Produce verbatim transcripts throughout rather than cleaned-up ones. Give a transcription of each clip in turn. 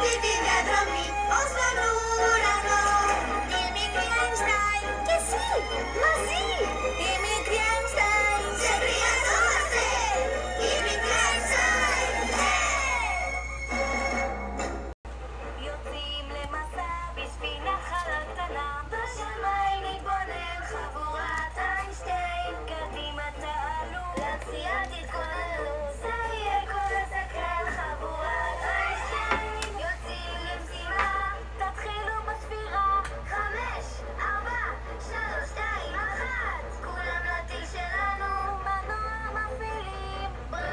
Vivi dietro me, osmanurano. Dimitri Einstein, che sì, ma sì. Dimitri Einstein, sempre a sorte. Dimitri Einstein, יוצאים למסע בספינה חלל קטנה, בשמיים נתבונן חבורת איינשטיין. קדימה תעלו, לעשייה תתכוננו, זה יהיה כל הסקרן חבורת איינשטיין. יוצאים למשימה, תתחילו בספירה, חמש, ארבע, שלוש, שתיים, אחת. כולם לטיל שלנו, מנוע מפעילים.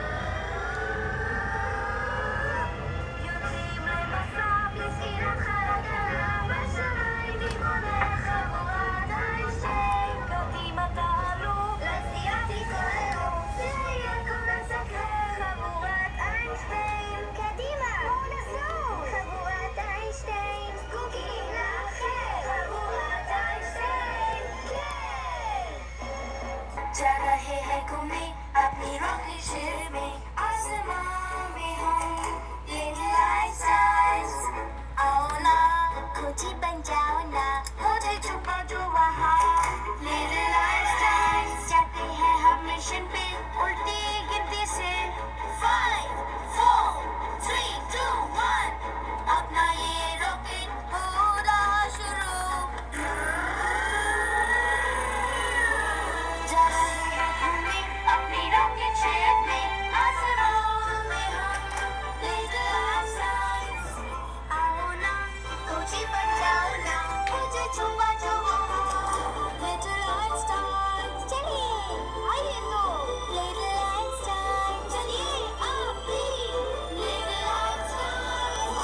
יוצאים למסע בספינה חלל קטנה, בשמיים נתבונן חבורת איינשטיין. קדימה תעלו, לעשייה תתכוננו, זה יהיה כל הסקרן חבורת איינשטיין. קדימה, בואו נסעו, חבורת איינשטיין. זקוקים לאחר, חבורת איינשטיין, כן. जा रहे हैं घूमने अपनी rocket ship में, आसमां में हम लिटिल आइंस्टाइंस। आओ ना खोजी बन जाओ ना, हो जाए छुपा जो वहाँ लिटिल आइंस्टाइंस। जाते हैं हम मिशन पे उल्टी गिनती से, five four three two one. अपना ये रॉकेट हो रहा शुरू। जा रहे हैं घूमने अपनी रॉकेट शिप में, आसमां में हम लिटिल आइंस्टाइंस। आओ ना खोजी बन जाओ ना, मुझे छुपा जो वहाँ लिटिल आइंस्टाइंस। चलिए आइए तो लिटिल आइंस्टाइन, चलिए आप भी little Einstein.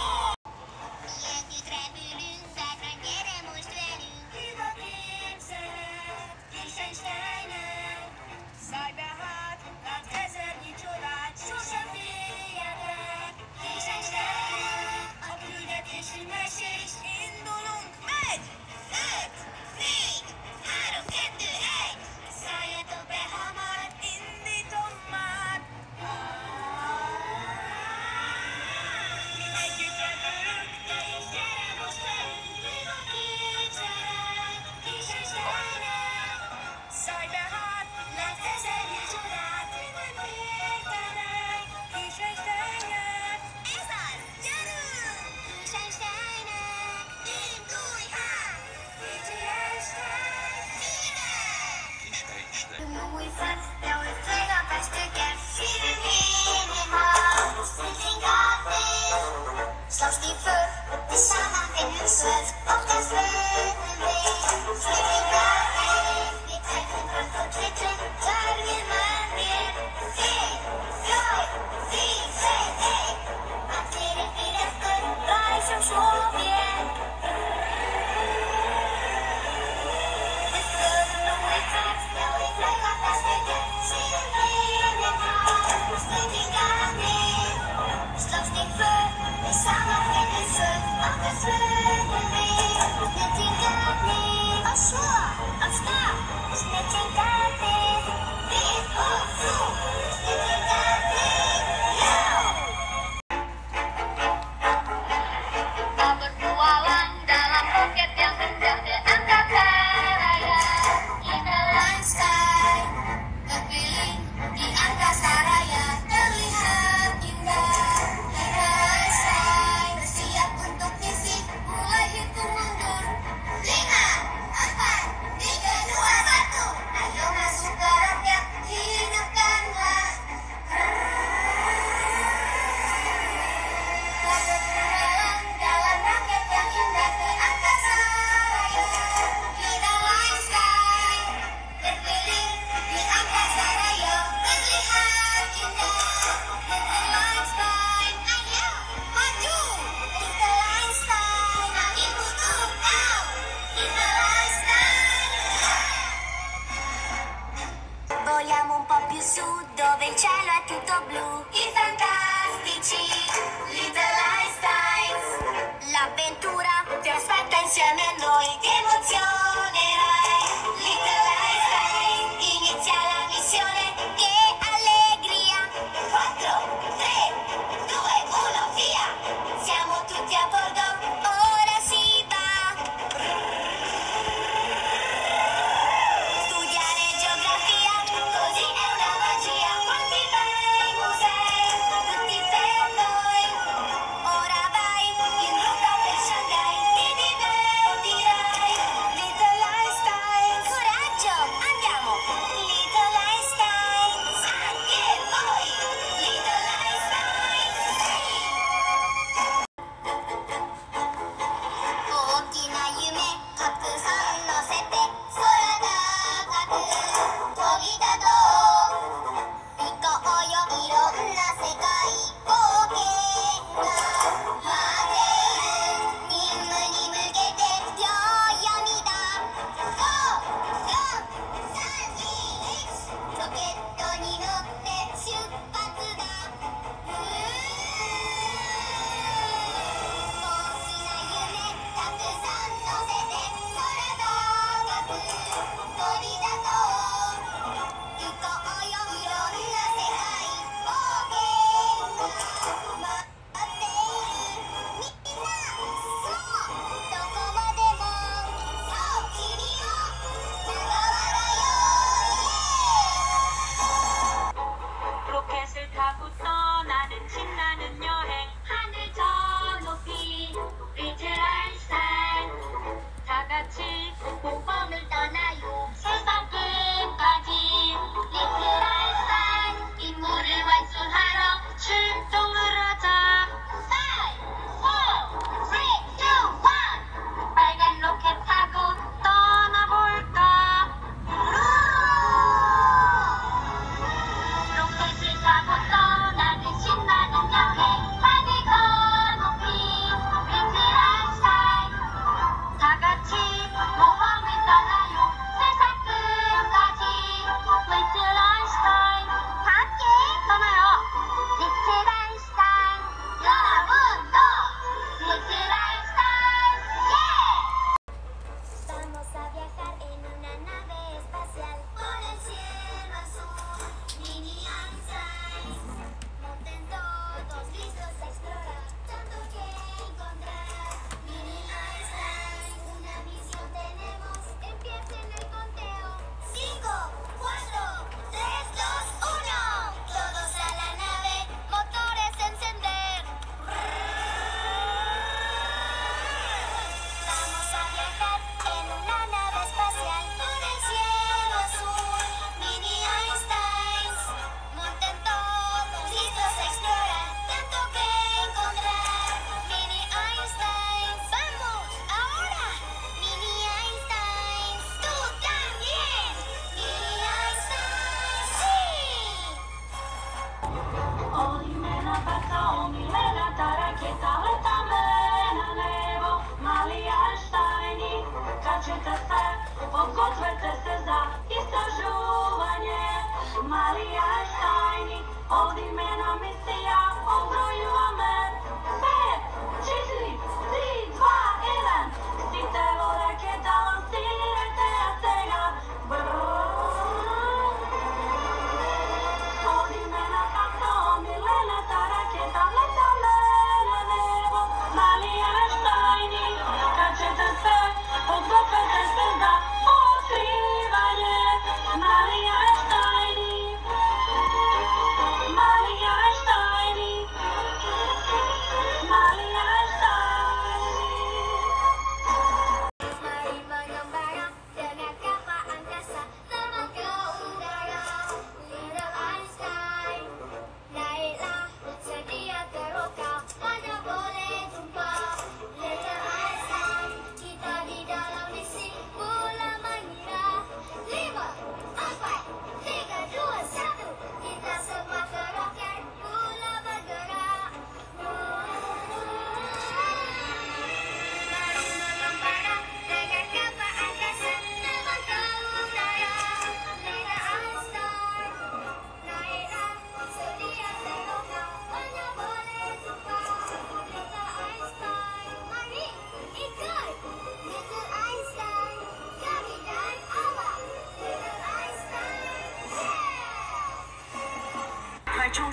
Slåss vi för tillsammans en hushåll och den slöden blir slutliga väg. Vi tänkte på för twittern, där vill man mer. Hej, jag, vi, säg hej. Allt blir det blir efter, varje som slår igen. Det slöden nog är fast, jag vill flyga fast mycket. Sidan blir det bra, slutliga väg. Slåss vi för tillsammans en hushåll och den slöden blir slutliga väg. Och så, och snabbt, slutliga väg. Vi och så, slutliga väg. Kita berpetualang dalam roket yang hendak ke angkasa raya. Little Einstein terpilih di angkasa raya, terlihat indah. Little Einstein bersiap untuk misi, mulai hitung mundur. Lima, empat, tiga, dua, satu. Ayo masuk ke roket, hidupkanlah. Berpetualang dalam roket yang indah ke angkasa raya. Little Einstein terpilih di angkasa raya, terlihat indah. Little Einstein, ayo maju. Little Einstein, makin butuh kau. Little Einstein. Voliamo un po' più su, dove il cielo è tutto blu. I fantastici Little Einsteins. L'avventura ti aspetta insieme a noi, ti emozionerai. Little Einstein, inizia la missione, che allegria. quattro, tre, due, uno, via. Siamo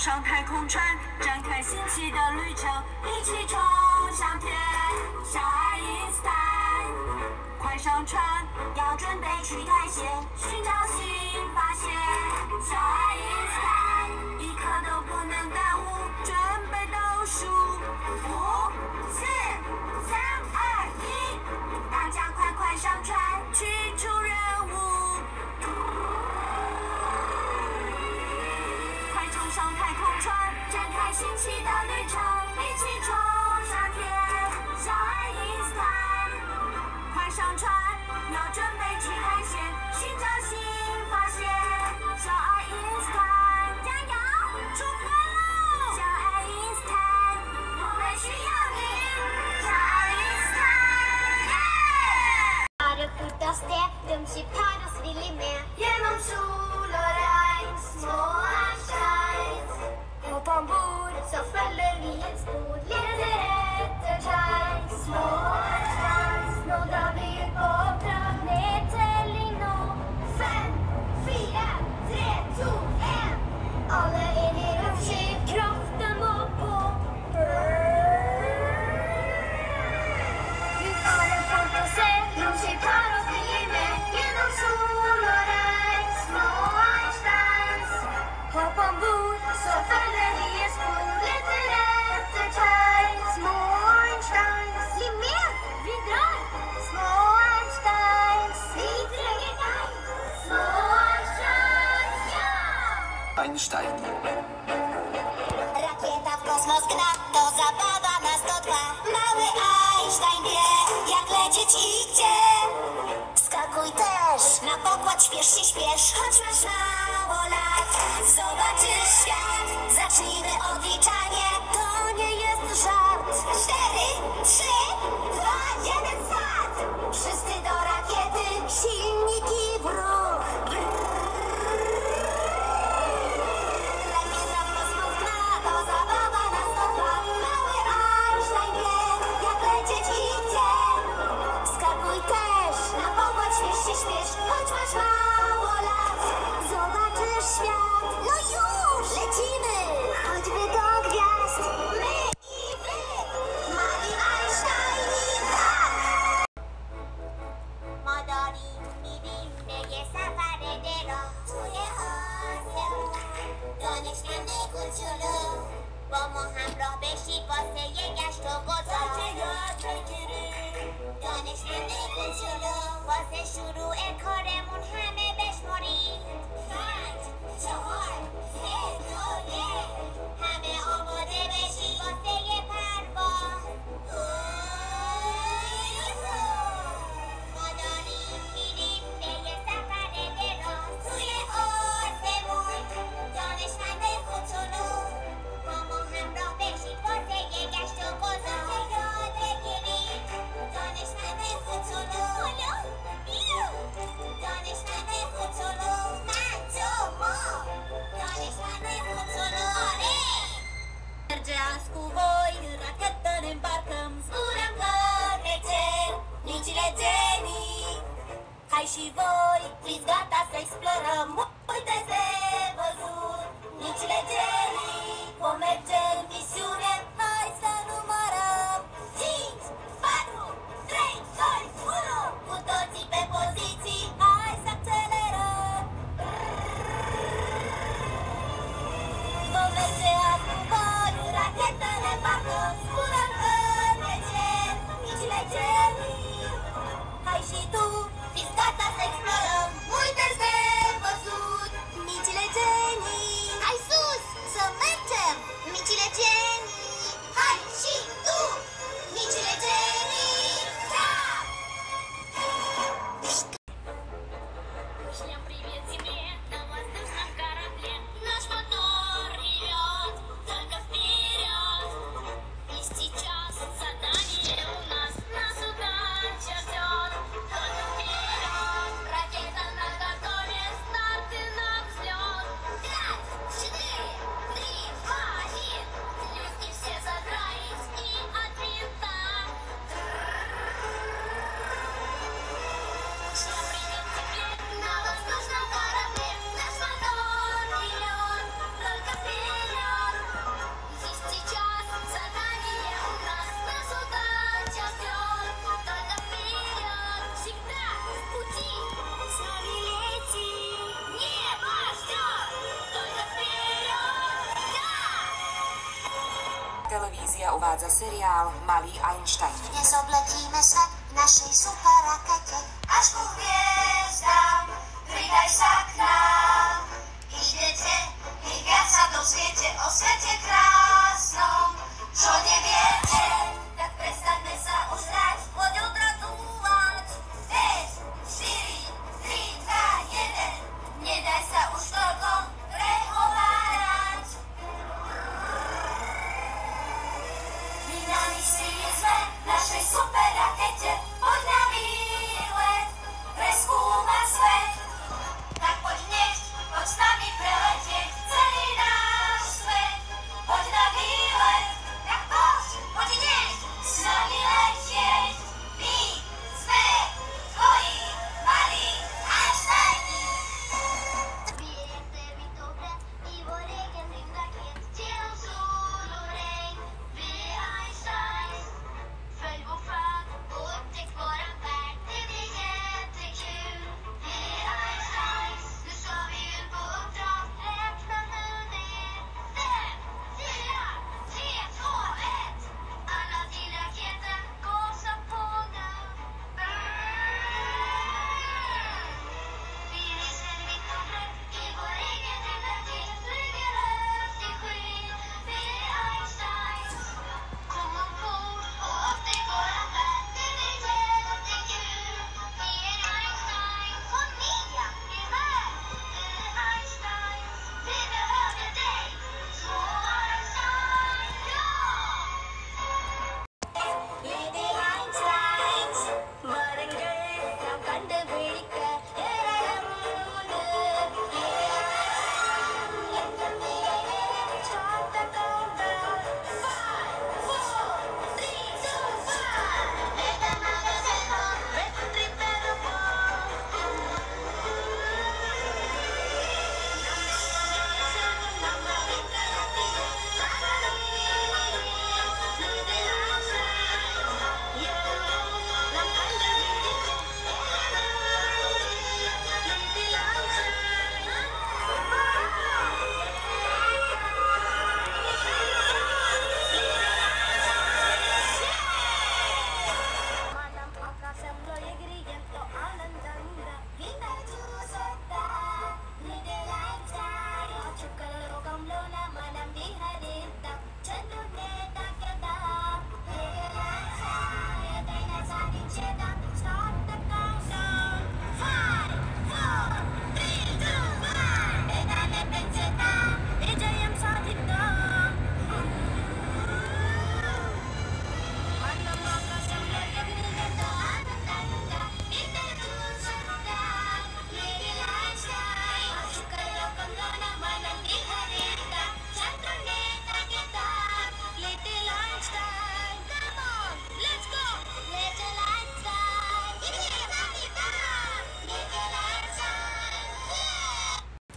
上太空船，展开新奇的旅程，一起冲上天。小爱因斯坦，快上船，要准备去探险，寻找新发现。小爱因斯坦，一刻都不能耽误，准备倒数，五、四、三、二、一，大家快快上船，去出任务。快冲上太空船，展开新奇的旅程，一起冲上天。小爱因斯坦，快上船，要准备去探险，寻找新发现。小爱因斯坦，加油，出发喽！小爱因斯坦，我们需要你。小爱因斯坦，耶！ Det fortaste, de kiparos ville med. Genom sol och regn, små Einsteins. Hopp ombord så följer vi ett spår. Leder efter tegn, små Einsteins. Nå drar vi ut på oppdrag med telling nå. Fem, fire, tre, to, en. Alle inn i romskip, kraften må på. Du har en fantasi, Romskiparos ville med. Genom sol och regn, små Einsteins. hopp ombord Så följer vi ett spår, letar efter tegn, små Einsteins. Bli med, vi drar. Små Einsteins, vi tränger dig. Små Einsteins, ja! Einstein. Rakieta w kosmos gra, to zabawa na sto dwa. Mały Einstein wie, jak lecieć i gdzie. Skakuj też, na pokład śpiesz się, śpiesz, choć masz mało lat. Zobaczysz świat, zacznijmy odliczanie, to nie jest żart. Cztery, trzy, dwa, jeden, start! Wszyscy do rakiety, silniki w ruch. Rakieta w kosmos gra, to zabawa na sto dwa. Mały Einstein wie, jak lecieć i gdzie. Skakuj też, na pokład śpiesz się, śpiesz, choć masz mało lat. Zobaczysz świat, no już, lecimy, choćby do gwiazd. My i wy, mali Einsteini, tak! Madari, mirimeye safari dero. توی آسمون دانشمند کوچولو با ما همراه بشید واسه یه گشت و گذار. دانشمند کوچولو واسه شروع کارمون همه بشمارید. پنج، چهار، سه، دو، یک. همه آماده بشید واسه یه پرواز. ما داریم میریم به یه سفر دراز توی آسمون. دانشمند کوچولو با ما همراه بشید واسه یه گشت و گذار. یاد بگیرید دانشمند کوچولو. دانشمند کوچولو من تو ما. دانشمند کوچولو آره. Merge azi cu voi, în rachetă ne îmbarcăm. Zburăm către cer, micile genii. Hai și voi, fiți gata să explorăm. Multe de văzut, micile genii. Vom merge în misiune, hai să numărăm. Cinci, patru, trei, doi, unu. Cu toții pe poziții, hai să accelerăm. Vom merge azi cu voi, în rachetă ne îmbarcăm. Zburăm către cer, micile genii. Hai și tu, fiți gata să explorăm. Multe de văzut. uvádza seriál Malý Einstein. Dnes obletíme svet v našej super rakete. Až ku hviezdám, pridaj sa k nám. Idete, i viac sa dozviete o svete krásnom. Čo neviete, tak prestaňme sa už hrať, poď odratúvať. päť, štyri, tri, dva, jeden, nedaj sa už toľko prehovárať. My na misii sme v našej super rakete, poď na výlet, preskúmať svet. Tak poď hneď, poď s nami preletieť celý náš svet. Poď na výlet, tak poď, poď hneď, s nami letieť. My sme tvoji malí Einsteini. Vet vi dobre i vår egen rymdraket till solorregn. Vi är Einsteins. Följ vår färd och upptäck våran värld. Det blir jättekul. Vi är Einsteins. Nu ska vi ut på uppdrag. Räkna nu ner. Fem, fyra, tre, två, ett. Alla till raketen. Gasa på nu. Vi reser vitt och brett i vår egen rymdraket. Flyger högt i skyn. Vi är Einsteins. Kom ombord och upptäck våran värld. Det blir jättekul. Vi är Einsteins. Kom ner, vi är här. Vi är Einsteins. Vi behöver dig. Så Einstein, ja! Lady Einsteins, மரங்கள் நாம் கண்டுபிடிக்க ஏராளம் உண்டு. Start the countdown. Five, four, three, two, one. Let's prepare for మనం ఆకాశంలో ఎగిరి ఎంతో ఆనందంగా వింటర్ చూసొద్దాం. లిటిల్ ఐన్స్టైన్ ఆ చుక్కల లోకంలోన మనం విహరిద్దాం. చంద్రుడినే తాకేద్దాం. లిటిల్ ఐన్స్టైన్ ఏదైనా సాధించేద్దాం. Start the countdown. Five, four, three, two, one. వేగాన్ని పెంచేద్దాం. విజయం సాధిద్దాం. మనం ఆకాశంలో ఎగిరి ఎంతో ఆనందంగా వింటర్ చూసొద్దాం. లిటిల్ ఐన్స్టైన్ ఆ చుక్కల లోకంలోన మనం విహరిద్దాం. చంద్రుడినే తాకేద్దాం. Little Einstein, come on, let's go. Little Einstein, విజయం సాధిద్దాం. Little Einstein, yeah!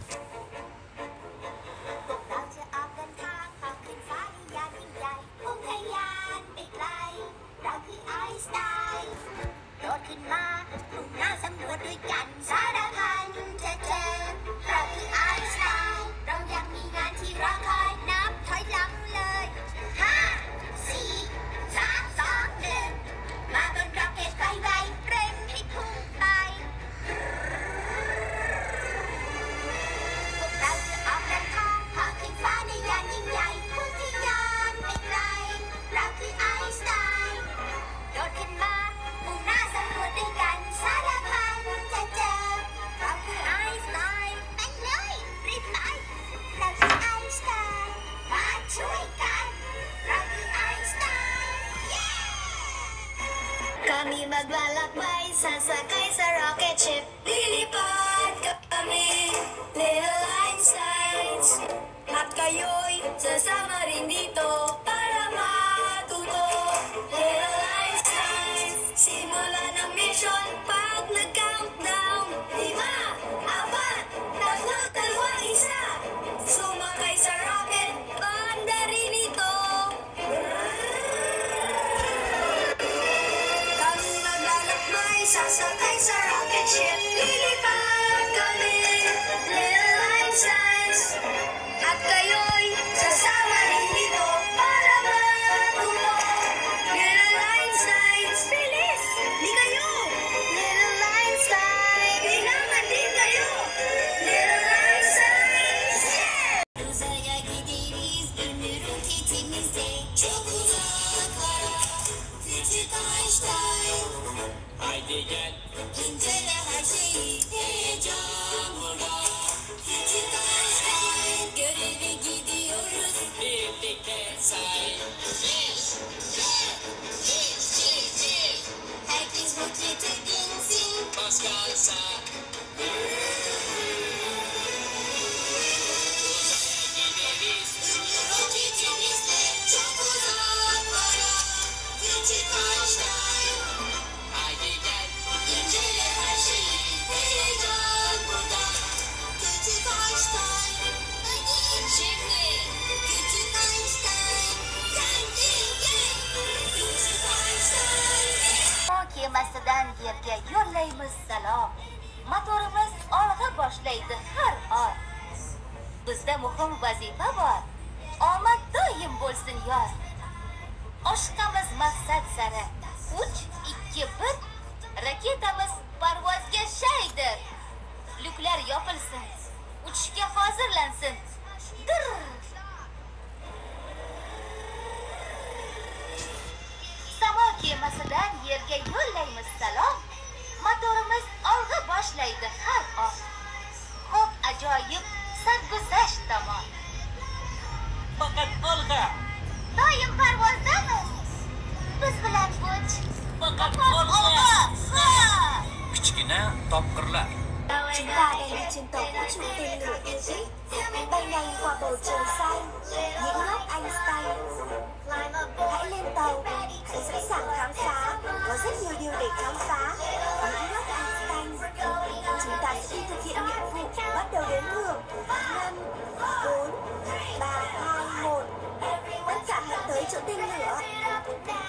พวกเราจะออกเดินทางพาขึ้นฟ้าในยานยิ่งใหญ่พุ่งทะยานไปไกล เราคือไอน์สไตน์โดดขึ้นมามุ่งหน้าสำรวจด้วยกันสารพันจะเจอ เราคือไอน์สไตน์เรายังมีงานที่รอคอยนับถอยหลังเลยห้า สี่ สาม สอง หนึ่งมาบนร็อกเก็ตไฟไวเร่งให้พุ่งไป พวกเราจะออกเดินทางพาขึ้นฟ้าในยานยิ่งใหญ่พุ่งทะยานไปไกล เราคือไอน์สไตน์โดดขึ้นมามุ่งหน้าสำรวจด้วยกันสารพันจะเจอ เราคือไอน์สไตน์ไปเลยรีบไป เราคือไอน์สไตน์มาช่วยกัน เราคือไอน์สไตน์ Kami maglalakbay, sasakay sa rocket ship. Lilipad kami, Little Einsteins. At kayo'y sasama rin dito para matuto. Little Einsteins, simulan ang mission pag nag-countdown. Lima, apat, tatlo, dalawa, isa. Sumakay sa rocket, banda rin ito. Kami maglalakbay, sasakay sa rocket ship. Lilipad kami, Little Einsteins. At kayo'y sasama rin dito para matuto. Haydi gel. İncele her şeyi. Heyecan burada. Küçük Einstein. Göreve gidiyoruz. Birlikte say. Beş, dört, üç, bir, bir. Herkes rokete binsin. Bas gaza. Kemasidan yerga yo'llaymiz salom. Motorimiz olg'a boshlaydi har oy. Bizda muhim vazifa bor. Omad doim bo'lsin yoz. Oshqamiz maqsad sari. uch, ikki, bir. Raketamiz parvozga shaydir. Lyuklar yopilsin. Uchishga hozirlansin. Dir. Samo kemasidan yerga yo'llaymiz salom. Motorimiz olg'a boshlaydi har oy. Xo'p, ajoyib sarguzasht tomon. Faqat olg'a. Doim parvozdamiz. Biz bilan uch. Faqat olg'a. Kichkina topqirlar. Chúng ta đang đi trên tàu vũ trụ tên lửa yêu thích, bay nhanh qua bầu trời xanh, những ngóc Einstein. Hãy lên tàu, hãy sẵn sàng khám phá, có rất nhiều điều để khám phá. Những ngóc Einstein. Chúng ta sẽ đi thực hiện nhiệm vụ, bắt đầu đếm ngược. năm, bốn, ba, hai, một. Tất cả hãy tới chỗ tên lửa.